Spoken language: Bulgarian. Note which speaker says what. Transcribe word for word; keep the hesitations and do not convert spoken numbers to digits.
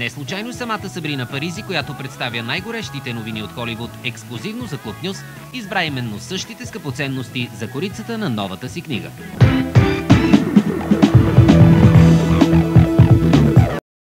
Speaker 1: Не случайно самата Сабрина Паризи, която представя най-горещите новини от Холивуд, ексклузивно за Клуб Нюз, избра именно същите скъпоценности за корицата на новата си книга.